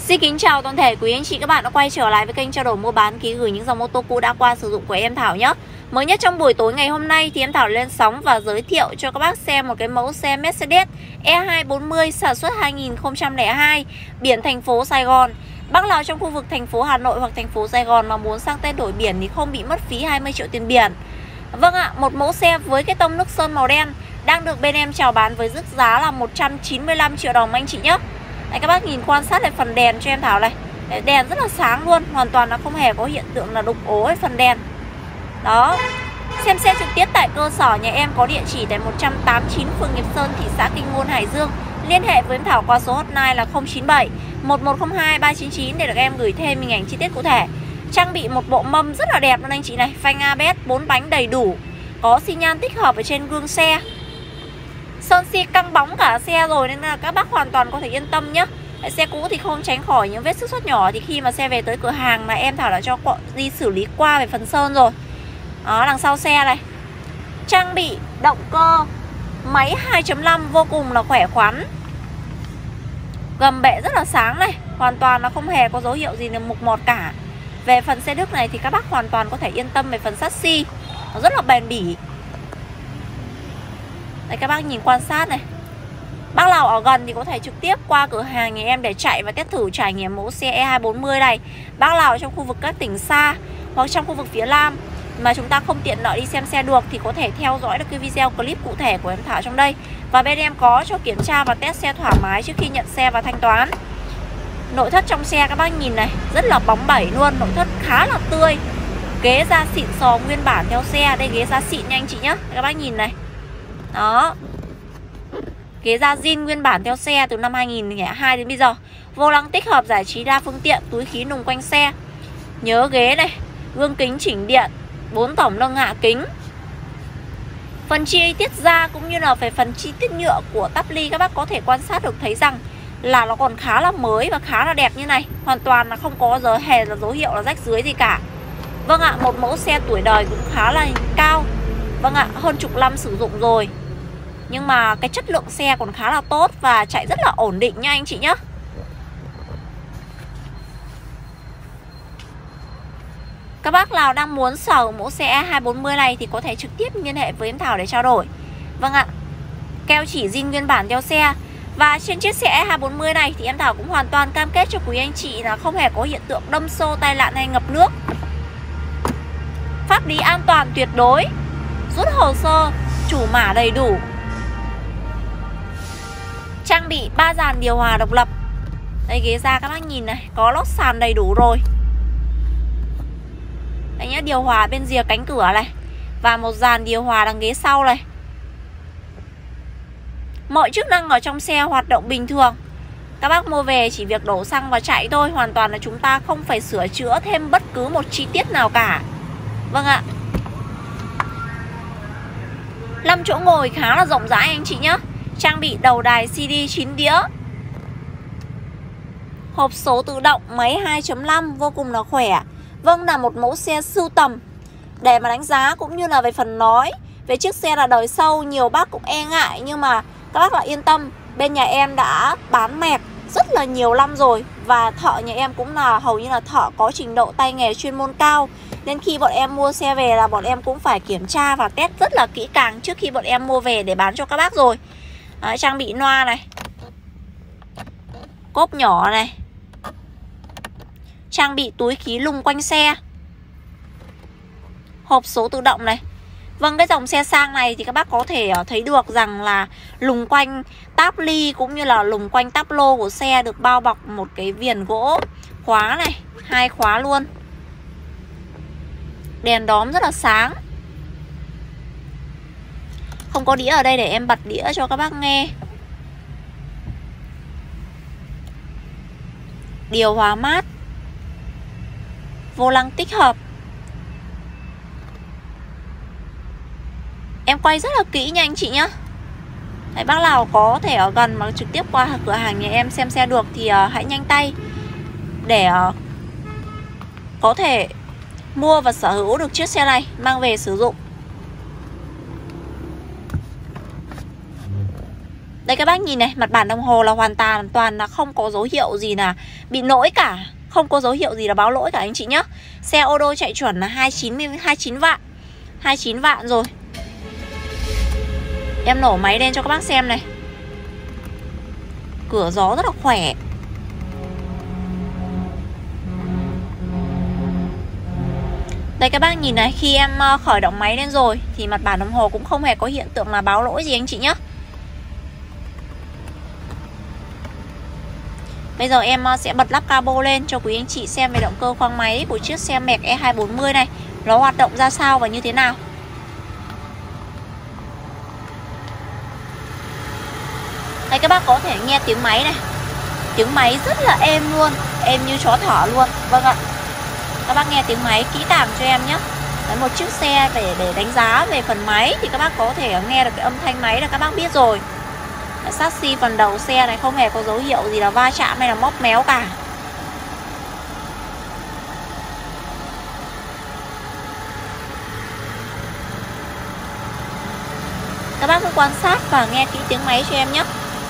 Xin kính chào toàn thể quý anh chị các bạn đã quay trở lại với kênh trao đổi mua bán ký gửi những dòng mô tô cũ đã qua sử dụng của em Thảo nhé. Mới nhất trong buổi tối ngày hôm nay thì em Thảo lên sóng và giới thiệu cho các bác xem một cái mẫu xe Mercedes E240 sản xuất 2002, biển thành phố Sài Gòn. Bác nào trong khu vực thành phố Hà Nội hoặc thành phố Sài Gòn mà muốn sang tên đổi biển thì không bị mất phí 20 triệu tiền biển. Vâng ạ, một mẫu xe với cái tông nước sơn màu đen đang được bên em chào bán với mức giá là 195 triệu đồng anh chị nhé. Đấy, các bác nhìn quan sát lại phần đèn cho em Thảo này. Đấy, đèn rất là sáng luôn, hoàn toàn là không hề có hiện tượng là đục ố hay phần đèn. Đó. Xem xe trực tiếp tại cơ sở nhà em có địa chỉ tại 189 phường Nghiệp Sơn, thị xã Kinh Môn, Hải Dương. Liên hệ với em Thảo qua số hotline là 097 1102 399 để được em gửi thêm hình ảnh chi tiết cụ thể. Trang bị một bộ mâm rất là đẹp luôn anh chị này, phanh ABS 4 bánh đầy đủ, có xi nhan tích hợp ở trên gương xe. Sơn si căng bóng cả xe rồi nên là các bác hoàn toàn có thể yên tâm nhé. Xe cũ thì không tránh khỏi những vết xước nhỏ, thì khi mà xe về tới cửa hàng là em Thảo đã cho đi xử lý qua về phần sơn rồi. Đó, đằng sau xe này trang bị động cơ máy 2.5 vô cùng là khỏe khoắn. Gầm bệ rất là sáng này, hoàn toàn là không hề có dấu hiệu gì là mục mọt cả. Về phần xe Đức này thì các bác hoàn toàn có thể yên tâm về phần chassis, nó rất là bền bỉ. Đây, các bác nhìn quan sát này. Bác nào ở gần thì có thể trực tiếp qua cửa hàng nhà em để chạy và test thử trải nghiệm mẫu xe E240 này. Bác nào trong khu vực các tỉnh xa hoặc trong khu vực phía Nam mà chúng ta không tiện lợi đi xem xe được thì có thể theo dõi được cái video clip cụ thể của em Thảo trong đây. Và bên em có cho kiểm tra và test xe thoải mái trước khi nhận xe và thanh toán. Nội thất trong xe các bác nhìn này, rất là bóng bẩy luôn, nội thất khá là tươi. Ghế da xịn sò nguyên bản theo xe, đây ghế da xịn nha anh chị nhé. Các bác nhìn này. Đó. Ghế da zin nguyên bản theo xe từ năm 2002 đến bây giờ. Vô lăng tích hợp giải trí đa phương tiện, túi khí nùng quanh xe. Nhớ ghế này, gương kính chỉnh điện, 4 tổng nâng hạ kính. Phần chi tiết da cũng như là về phần chi tiết nhựa của tắp ly các bác có thể quan sát được thấy rằng là nó còn khá là mới và khá là đẹp như này. Hoàn toàn là không có hề là dấu hiệu là rách rưới gì cả. Vâng ạ, một mẫu xe tuổi đời cũng khá là cao. Vâng ạ, hơn chục năm sử dụng rồi. Nhưng mà cái chất lượng xe còn khá là tốt và chạy rất là ổn định nha anh chị nhé. Các bác nào đang muốn sở mẫu xe E240 này thì có thể trực tiếp liên hệ với em Thảo để trao đổi. Vâng ạ, keo chỉ zin nguyên bản theo xe. Và trên chiếc xe E240 này thì em Thảo cũng hoàn toàn cam kết cho quý anh chị là không hề có hiện tượng đâm xô, tai nạn hay ngập nước. Pháp lý an toàn tuyệt đối, rút hồ sơ, chủ mã đầy đủ. Trang bị 3 dàn điều hòa độc lập. Đây, ghế da các bác nhìn này, có lót sàn đầy đủ rồi. Đây nhá, điều hòa bên rìa cánh cửa này. Và một dàn điều hòa đằng ghế sau này. Mọi chức năng ở trong xe hoạt động bình thường. Các bác mua về chỉ việc đổ xăng và chạy thôi. Hoàn toàn là chúng ta không phải sửa chữa thêm bất cứ một chi tiết nào cả. Vâng ạ. 5 chỗ ngồi khá là rộng rãi anh chị nhé. Trang bị đầu đài CD 9 đĩa. Hộp số tự động máy 2.5 vô cùng là khỏe. Vâng, là một mẫu xe sưu tầm. Để mà đánh giá cũng như là về phần nói về chiếc xe là đời sau, nhiều bác cũng e ngại. Nhưng mà các bác lại yên tâm, bên nhà em đã bán mẹc rất là nhiều năm rồi. Và thợ nhà em cũng là hầu như là thợ có trình độ tay nghề chuyên môn cao. Nên khi bọn em mua xe về là bọn em cũng phải kiểm tra và test rất là kỹ càng trước khi bọn em mua về để bán cho các bác rồi. Đấy, trang bị loa này, cốp nhỏ này, trang bị túi khí lùng quanh xe, hộp số tự động này. Vâng, cái dòng xe sang này thì các bác có thể thấy được rằng là lùng quanh táp ly cũng như là lùng quanh táp lô của xe được bao bọc một cái viền gỗ khóa này, 2 khóa luôn. Đèn đóm rất là sáng. Không có đĩa ở đây để em bật đĩa cho các bác nghe. Điều hòa mát, vô lăng tích hợp. Em quay rất là kỹ nha anh chị nhé. Đấy, bác nào có thể ở gần mà trực tiếp qua cửa hàng nhà em xem xe được thì hãy nhanh tay để có thể mua và sở hữu được chiếc xe này mang về sử dụng. Đây các bác nhìn này, mặt bản đồng hồ là hoàn toàn là không có dấu hiệu gì là bị lỗi cả, không có dấu hiệu gì là báo lỗi cả anh chị nhá. Xe ô tô chạy chuẩn là 29 vạn. 29 vạn rồi. Em nổ máy lên cho các bác xem này. Cửa gió rất là khỏe. Đây các bác nhìn này, khi em khởi động máy lên rồi thì mặt bản đồng hồ cũng không hề có hiện tượng là báo lỗi gì anh chị nhé. Bây giờ em sẽ bật lắp cabo lên cho quý anh chị xem về động cơ khoang máy của chiếc xe Merc E240 này. Nó hoạt động ra sao và như thế nào. Đây các bác có thể nghe tiếng máy này. Tiếng máy rất là êm luôn, êm như chó thỏ luôn. Vâng ạ. Các bác nghe tiếng máy kỹ càng cho em nhé. Đấy, một chiếc xe để đánh giá về phần máy thì các bác có thể nghe được cái âm thanh máy là các bác biết rồi. Chassis phần đầu xe này không hề có dấu hiệu gì là va chạm hay là móc méo cả. Các bác cứ quan sát và nghe kỹ tiếng máy cho em nhé.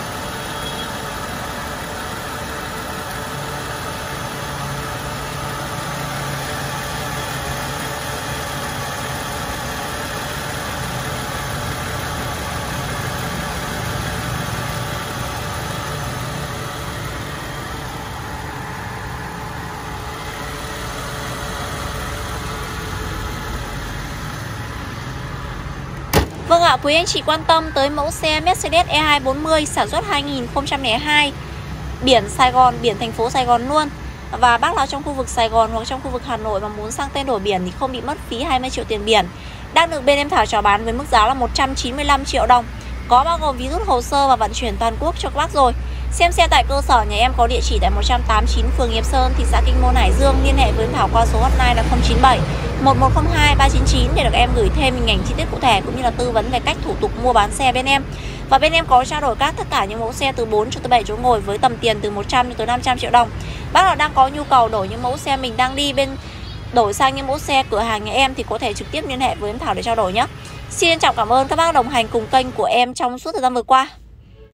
Vâng ạ, quý anh chị quan tâm tới mẫu xe Mercedes E240 sản xuất 2002, biển Sài Gòn, biển thành phố Sài Gòn luôn. Và bác nào trong khu vực Sài Gòn hoặc trong khu vực Hà Nội mà muốn sang tên đổi biển thì không bị mất phí 20 triệu tiền biển. Đang được bên em Thảo chào bán với mức giá là 195 triệu đồng. Có bao gồm phí rút hồ sơ và vận chuyển toàn quốc cho các bác rồi. Xem xe tại cơ sở nhà em có địa chỉ tại 189 phường Hiệp Sơn, thị xã Kinh Môn, Hải Dương. Liên hệ với em Thảo qua số hotline là 097 1102 399 để được em gửi thêm hình ảnh chi tiết cụ thể cũng như là tư vấn về cách thủ tục mua bán xe bên em. Và bên em có trao đổi tất cả những mẫu xe từ 4 cho tới 7 chỗ ngồi với tầm tiền từ 100 cho tới 500 triệu đồng. Bác nào đang có nhu cầu đổi những mẫu xe mình đang đi đổi sang những mẫu xe cửa hàng nhà em thì có thể trực tiếp liên hệ với em Thảo để trao đổi nhé. Xin trân trọng cảm ơn các bác đồng hành cùng kênh của em trong suốt thời gian vừa qua.